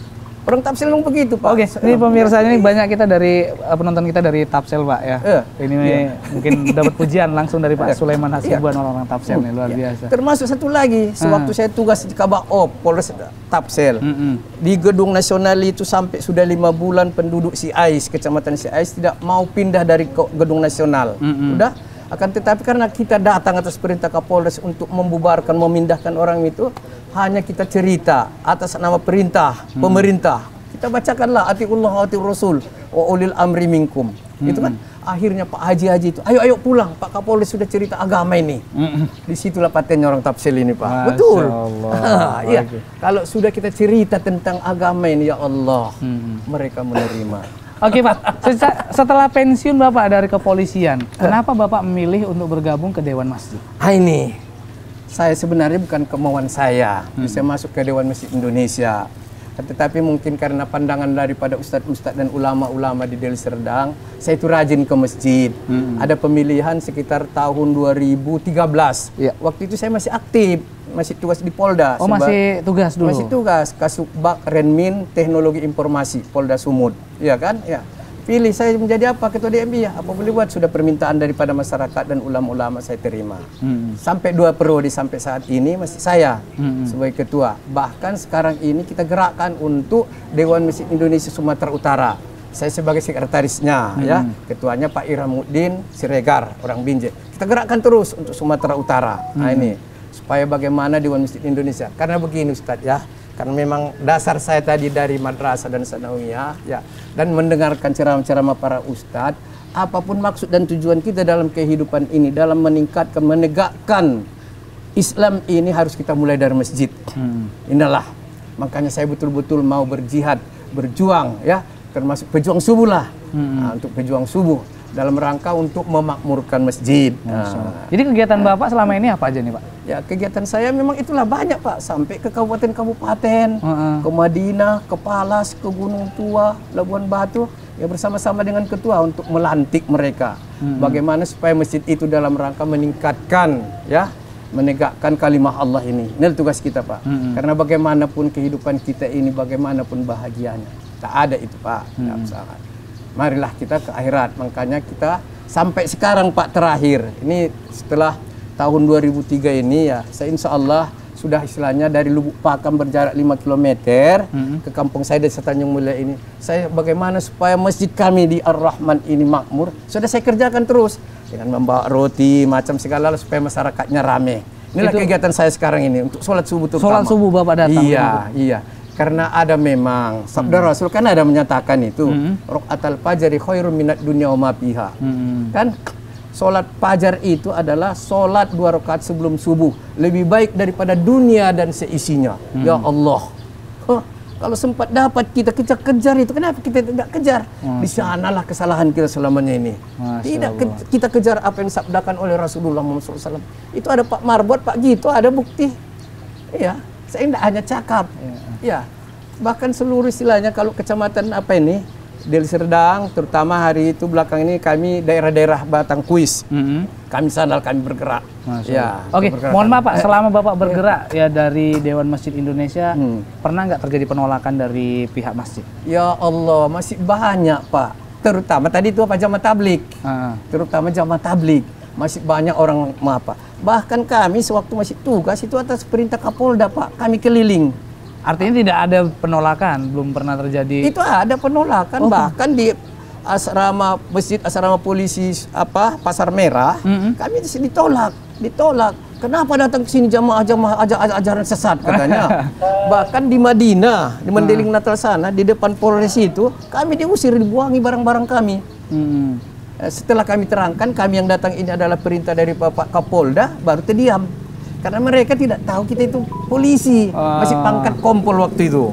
Orang Tapsel memang begitu, Pak. Oke, ini pemirsa ini banyak kita dari uh, penonton kita dari Tapsel, Pak ya. Eh, ini iya. mungkin dapat pujian langsung dari Pak Eh, Sulaiman Hasibuan, iya. orang-orang Tapsel nih, luar Ya. biasa. Termasuk satu lagi, sewaktu Ah. saya tugas di Kabak-Op Polres Tapsel, Mm-mm. di gedung nasional itu sampai sudah lima bulan penduduk Siais, kecamatan Siais tidak mau pindah dari ko- gedung nasional. Mm-mm. Udah, akan tetapi karena kita datang atas perintah Kapolres untuk membubarkan, memindahkan orang itu, hanya kita cerita atas nama perintah Hmm. pemerintah. Kita bacakanlah atiullah wa atiur rasul wa ulil amri minkum. Hmm. Itu kan akhirnya Pak Haji-Haji itu, ayo ayo pulang, Pak Kapolres sudah cerita agama ini. Mm-mm. Disitulah patennya orang Tapsel ini, Pak. Masya Betul. Allah. Iya. Oke. Kalau sudah kita cerita tentang agama ini, ya Allah, Mm-mm. mereka menerima. Oke Pak, Se- setelah pensiun Bapak dari kepolisian, kenapa Bapak memilih untuk bergabung ke Dewan Masjid? Ah, ini saya sebenarnya bukan kemauan saya bisa masuk ke Dewan Masjid Indonesia. Tetapi mungkin karena pandangan daripada ustadz-ustadz dan ulama-ulama di Deli Serdang, saya itu rajin ke masjid. Hmm. Ada pemilihan sekitar tahun dua ribu tiga belas. Iya. Waktu itu saya masih aktif, masih tugas di Polda. Oh, Seba- masih tugas dulu? Masih tugas, Kasubag Renmin Teknologi Informasi Polda Sumut. Iya kan? Ya. Pilih saya menjadi apa? Ketua D M I ya. Apa boleh buat? Sudah permintaan daripada masyarakat dan ulama-ulama saya terima. Hmm. Sampai dua periode sampai saat ini masih saya Hmm. sebagai ketua. Bahkan sekarang ini kita gerakkan untuk Dewan Masjid Indonesia Sumatera Utara. Saya sebagai sekretarisnya, ya. Ketuanya Pak Iramuddin Siregar, orang Binjai. Kita gerakkan terus untuk Sumatera Utara. Nah ini supaya bagaimana Dewan Masjid Indonesia. Karena begini Ustadz ya. Karena memang dasar saya tadi dari madrasah dan sanawiyah, ya, dan mendengarkan ceramah-ceramah para ustadz, apapun maksud dan tujuan kita dalam kehidupan ini, dalam meningkatkan, menegakkan Islam ini harus kita mulai dari masjid. Hmm. Inilah, makanya saya betul-betul mau berjihad, berjuang, ya, termasuk pejuang subuh lah, nah, untuk pejuang subuh dalam rangka untuk memakmurkan masjid. Nah, Jadi kegiatan Bapak selama ini apa aja nih Pak? ya kegiatan saya memang itulah banyak Pak, sampai ke kabupaten-kabupaten, Heeh. ke Madinah, ke Palas, ke Gunung Tua, Labuan Batu, ya bersama-sama dengan ketua untuk melantik mereka. Bagaimana supaya masjid itu dalam rangka meningkatkan, ya, menegakkan kalimah Allah ini. Ini tugas kita Pak. Karena bagaimanapun kehidupan kita ini, bagaimanapun bahagianya, tak ada itu Pak. Ya, usahakan. Marilah kita ke akhirat. Makanya kita sampai sekarang Pak terakhir ini setelah tahun dua ribu tiga ini ya, saya insya Allah sudah istilahnya dari Lubuk Pakam berjarak lima kilometer ke kampung saya Desa Tanjung Mulia ini. Saya bagaimana supaya masjid kami di Ar-Rahman ini makmur, sudah saya kerjakan terus dengan membawa roti macam segala supaya masyarakatnya rame. Inilah Itu- kegiatan saya sekarang ini untuk sholat subuh terutama. Sholat subuh Bapak datang? Iya, iya. Karena ada memang sabda Rasul kan ada menyatakan itu, raqatul fajri khairun minad dunya wa ma fiha. Hmm. Kan sholat fajar itu adalah sholat dua rakaat sebelum subuh, lebih baik daripada dunia dan seisinya. Ya Allah. Huh, kalau sempat dapat kita kejar-kejar itu, kenapa kita tidak kejar? Di sanalah kesalahan kita selamanya ini. Masya Tidak Allah. ke- kita kejar apa yang disabdakan oleh Rasulullah Muhammad shallallahu alaihi wasallam. Itu ada Pak Marbot, Pak Gito, ada bukti. Iya, saya tidak hanya cakap. Ya, bahkan seluruh istilahnya kalau kecamatan apa ini, Deli Serdang, terutama hari itu belakang ini kami daerah-daerah Batang Kuis. Hmm. Kami sandal, kami bergerak. Masya Ya, Allah. Oke, pergerakan. mohon maaf Pak, Eh, selama Bapak bergerak ya dari Dewan Masjid Indonesia, Hmm. pernah nggak terjadi penolakan dari pihak masjid? Ya Allah, masih banyak Pak. Terutama tadi itu apa, jamaah tablik. Ah. Terutama jamaah tablik. Masih banyak orang apa. Bahkan kami sewaktu masih tugas itu atas perintah Kapolda Pak, kami keliling. Artinya tidak ada penolakan, belum pernah terjadi. Itu ada penolakan, Oh. bahkan di asrama masjid asrama polisi apa Pasar Merah, Mm-mm. kami di sini ditolak, ditolak. Kenapa datang ke sini jamaah-jamaah aja- aja- ajaran sesat katanya. Bahkan di Madinah, di Mendeling Natal sana, di depan Polres itu, kami diusir, dibuangi barang-barang kami. Hmm. Eh, Setelah kami terangkan, kami yang datang ini adalah perintah dari Bapak Kapolda, baru terdiam. Karena mereka tidak tahu kita itu polisi, masih Ah. pangkat kompol waktu itu.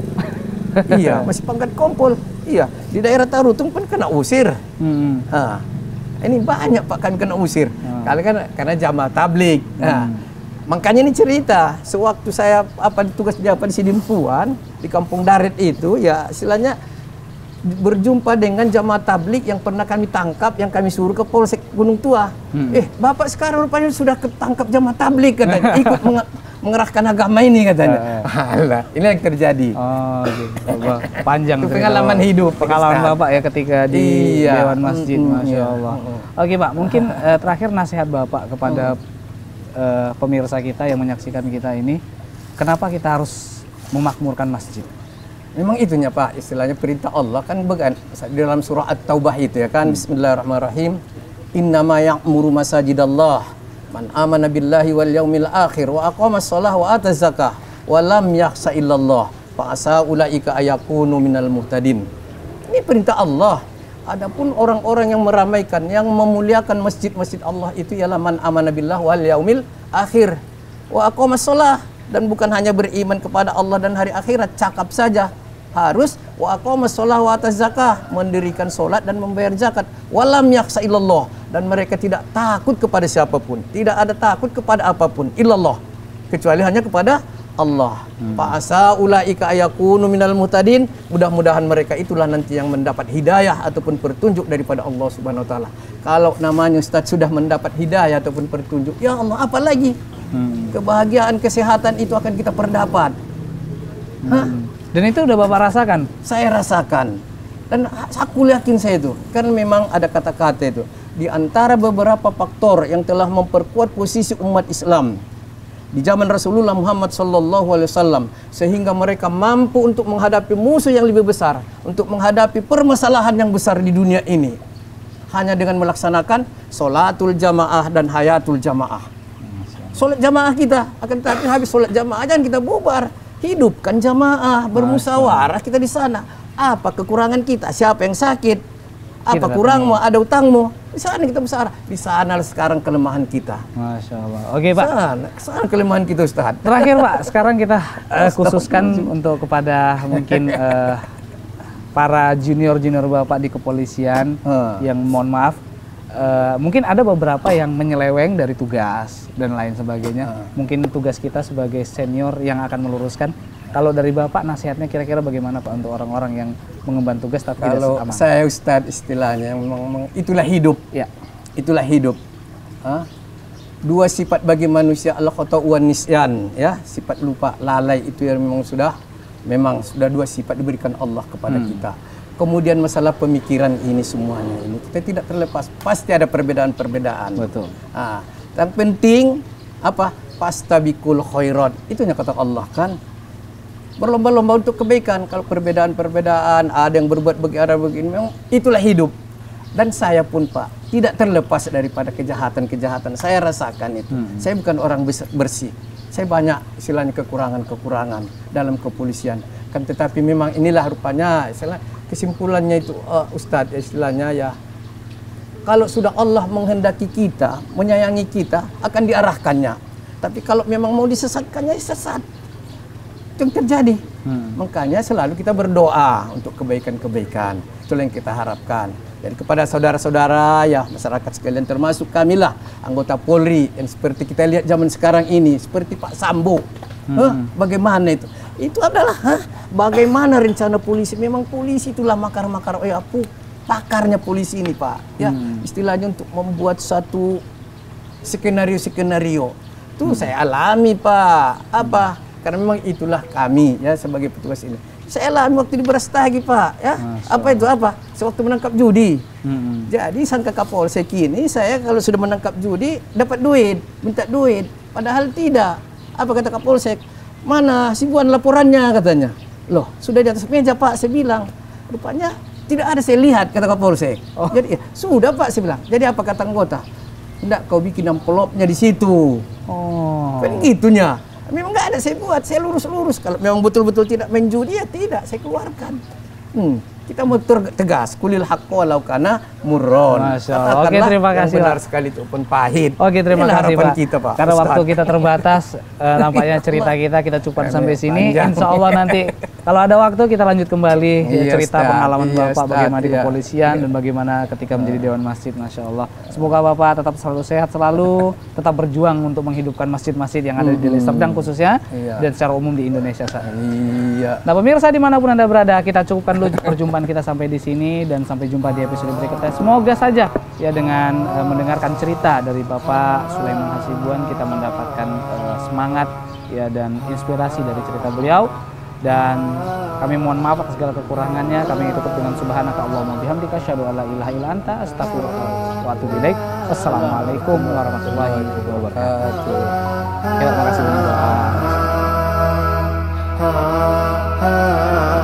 Iya, masih pangkat kompol. Iya, di daerah Tarutung pun kena usir. Hmm. Nah, ini banyak Pak kami kena usir. Kali kan karena jamaah tablik. Nah, makanya ini cerita. Sewaktu saya apa tugas di apa di Sidimpuan di Kampung Daret itu, ya istilahnya berjumpa dengan jamaah tablik yang pernah kami tangkap, yang kami suruh ke Polsek Gunung Tua. Eh, Bapak sekarang rupanya sudah ketangkap jamaah tablik katanya, ikut menga- mengerahkan agama ini katanya. Alah, ini yang terjadi. Oh, gitu. Panjang itu pengalaman cerita. hidup. Pengalaman Bapak ya ketika di iya. Dewan Masjid, Mm, Masya iya. Allah. Mm. Oke Pak, mungkin uh, terakhir nasihat Bapak kepada uh, pemirsa kita yang menyaksikan kita ini, kenapa kita harus memakmurkan masjid? Memang itunya Pak, istilahnya perintah Allah kan began di dalam surah At-Taubah itu ya kan. Hmm. Bismillahirrahmanirrahim. Innama ya'muru masajidallah man amana billahi wal yaumil akhir wa aqamas shalah wa ataz zakah wa lam yakhsha illallah fa asa ulaika ayakunu minal muhtadin. Ini perintah Allah. Adapun orang-orang yang meramaikan, yang memuliakan masjid-masjid Allah itu ialah man amana billahi wal yaumil akhir wa aqamas shalah, dan bukan hanya beriman kepada Allah dan hari akhirat, cakap saja. Harus wa aqamas shalah wa ataz zakah, mendirikan solat dan membayar zakat. Walam yakhsha illallah, dan mereka tidak takut kepada siapapun, tidak ada takut kepada apapun illallah, kecuali hanya kepada Allah. Hmm. Fa asa ulaika ayakunu minal muhtadin, mudah-mudahan mereka itulah nanti yang mendapat hidayah ataupun petunjuk daripada Allah Subhanahu wa taala. Kalau namanya Ustaz sudah mendapat hidayah ataupun petunjuk, ya Allah, apa lagi? Hmm. Kebahagiaan, kesehatan itu akan kita perdapat. Hmm. Hah? Dan itu udah Bapak rasakan? Saya rasakan. Dan aku yakin saya itu. Karena memang ada kata-kata itu. Di antara beberapa faktor yang telah memperkuat posisi umat Islam di zaman Rasulullah Muhammad sallallahu alaihi wasallam, sehingga mereka mampu untuk menghadapi musuh yang lebih besar, untuk menghadapi permasalahan yang besar di dunia ini, hanya dengan melaksanakan sholatul jamaah dan hayatul jamaah. Sholat jamaah kita, akan tetapi habis sholat jamaah jangan kita bubar. Hidupkan jamaah, bermusyawarah kita di sana. Apa kekurangan kita? Siapa yang sakit? Apa kurangmu? Ada utangmu? Di sana kita musyawarah. Di sana sekarang kelemahan kita. Masya Allah. Oke Pak. Sana, sana kelemahan kita Ustaz. Terakhir Pak, sekarang kita uh, khususkan untuk kepada mungkin uh, para junior-junior Bapak di kepolisian hmm. yang mohon maaf, Uh, mungkin ada beberapa yang menyeleweng dari tugas dan lain sebagainya. Uh. Mungkin tugas kita sebagai senior yang akan meluruskan. Kalau dari Bapak nasihatnya kira-kira bagaimana Pak untuk orang-orang yang mengemban tugas tapi kalau tidak aman? Saya Ustadz istilahnya memang, memang itulah hidup. Ya. Itulah hidup. Hah? Dua sifat bagi manusia, al khata'u wan nisyan, ya, sifat lupa, lalai itu yang memang sudah memang sudah dua sifat diberikan Allah kepada hmm. kita. Kemudian masalah pemikiran ini semuanya ini kita tidak terlepas, pasti ada perbedaan-perbedaan. Betul. Nah, yang penting apa? Fastabiqul khairat. Itu yang kata Allah kan. Berlomba-lomba untuk kebaikan. Kalau perbedaan-perbedaan, ada yang berbuat begini, ada begini, memang itulah hidup. Dan saya pun Pak, tidak terlepas daripada kejahatan-kejahatan. Saya rasakan itu. Hmm. Saya bukan orang bersih. Saya banyak istilahnya kekurangan-kekurangan dalam kepolisian. Kan tetapi memang inilah rupanya istilah kesimpulannya itu uh, Ustadz istilahnya ya, kalau sudah Allah menghendaki kita, menyayangi kita, akan diarahkannya. Tapi kalau memang mau disesatkannya, sesat. Itu yang terjadi. Hmm. Makanya selalu kita berdoa untuk kebaikan-kebaikan. Itulah yang kita harapkan. Jadi kepada saudara-saudara ya, masyarakat sekalian, termasuk kamilah anggota Polri yang seperti kita lihat zaman sekarang ini, seperti Pak Sambo. Hmm. Huh? Bagaimana itu? Itu adalah huh? bagaimana rencana polisi. Memang polisi itulah makar-makar, oh ya, pakarnya polisi ini Pak. Ya, hmm. istilahnya untuk membuat satu skenario-skenario. Itu hmm. saya alami Pak. Apa? Hmm. Karena memang itulah kami ya sebagai petugas ini. Saya alami waktu di Brastagi Pak. Ya, Masya apa itu apa? Sewaktu menangkap judi. Hmm. Jadi sangka Kapolsek ini saya kalau sudah menangkap judi dapat duit, minta duit. Padahal tidak. Apa kata Kapolsek? Mana si Buan laporannya katanya. Loh, sudah di atas meja Pak, saya bilang. Rupanya tidak ada saya lihat kata Kapolsek. Oh. Jadi ya, sudah Pak saya bilang. Jadi apa kata anggota? Enggak, kau bikin amplopnya di situ. Oh. Kan gitunya. Memang nggak ada saya buat, saya lurus-lurus. Kalau memang betul-betul tidak main judi ya tidak, saya keluarkan. Hmm. Kita mau tegas, kulil haqqa walau kana murron. Masya Allah. Oke, terima kasih benar Pak. sekali itu pun pahit. Oke, terima Inilah kasih Pak. Kita, Pak. Karena Ustaz. waktu kita terbatas, uh, nampaknya cerita kita kita cukupkan sampai sini. Panjang. Insya Allah nanti kalau ada waktu kita lanjut kembali iya, cerita Ustaz. pengalaman iya, Bapak Ustaz. bagaimana di iya. kepolisian iya. dan bagaimana ketika menjadi Dewan Masjid. Masya Allah. Semoga Bapak tetap selalu sehat selalu, tetap berjuang untuk menghidupkan masjid-masjid yang ada di Deli Serdang khususnya iya. dan secara umum di Indonesia saat ini. Iya. Nah pemirsa dimanapun Anda berada, kita cukupkan dulu perjumpaan kita sampai di sini dan sampai jumpa di episode berikutnya. Semoga saja ya dengan uh, mendengarkan cerita dari Bapak Sulaiman Hasibuan kita mendapatkan uh, semangat ya dan inspirasi dari cerita beliau. Dan kami mohon maaf atas segala kekurangannya. Kami tutup dengan subhanaka Allahumma bihamdika asyhadu an la ilaha illa anta astaghfiruka wa atubu ilaik. Wassalamualaikum warahmatullahi wabarakatuh. Kita terima kasih dengan doa.